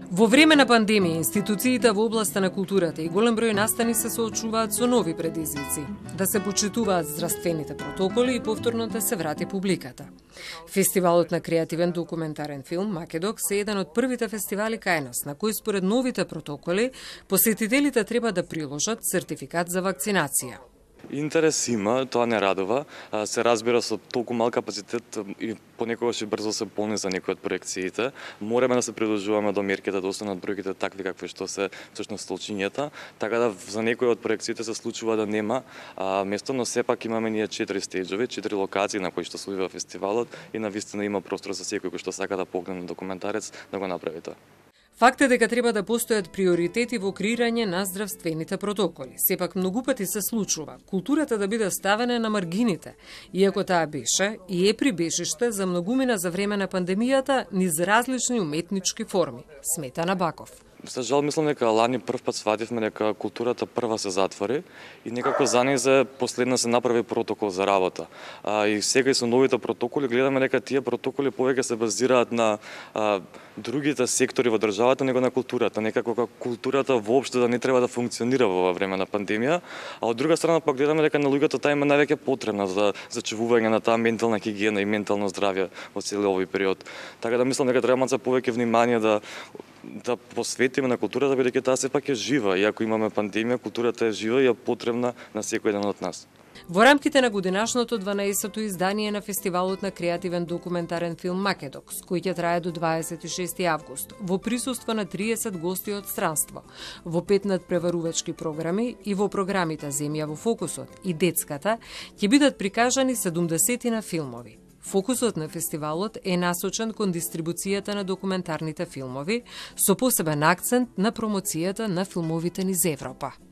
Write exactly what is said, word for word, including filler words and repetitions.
Во време на пандемија, институциите во областа на културата и голем број настани се соочуваат со нови предизвици, да се почитуваат здравствените протоколи и повторно да се врати публиката. Фестивалот на креативен документарен филм Македокс е еден од првите фестивали кај нас, на кој според новите протоколи посетителите треба да приложат сертификат за вакцинација. Интерес има, тоа не радува. Се разбира со толку мал капацитет и понекогаш и брзо се полни за некои од проекциите. Мораме да се придружуваме до мерките, да останат бројките такви какви што се всушност столчињата, така да за некои од проекциите се случува да нема а, место, но сепак имаме ние четири стејџови, четири локации на кои што се одвива фестивалот и навистина има простор за секој кој што сака да погледне документарец да го направи тоа. Факт е дека треба да постојат приоритети во креирање на здравствените протоколи. Сепак многу пати се случува културата да биде ставена на маргините, иако таа беше и е прибежиште за многумина за време на пандемијата низ различни уметнички форми, смета Набаков. За жал мислам дека лани прв пат свативме дека културата прва се затвори и некако за нејзе последна се направи протокол за работа. А, и сега и со новите протоколи гледаме дека тие протоколи повеќе се базираат на а, другите сектори во државата него на културата. Некако како културата воопшто да не треба да функционира во време на пандемија, а од друга страна пак гледаме дека на луѓето таа има највеќе потребна за зачувување на таа ментална хигиена и ментално здравје во целиот овој период. Така да мислам дека треба за повеќе внимание да да посветиме на културата, бидејќи таа сепак е жива. Иако имаме пандемија, културата е жива и е потребна на секој еден од нас. Во рамките на годинашното дванаесетто издание на фестивалот на креативен документарен филм Македокс, кој ќе трае до дваесет и шести август, во присуство на триесет гости од странство, во пет надпреварувачки програми и во програмите Земја во фокусот и Детската, ќе бидат прикажани седумдесетина филмови. Фокусот на фестивалот е насочен кон дистрибуцијата на документарните филмови, со посебен акцент на промоцијата на филмовите низ Европа.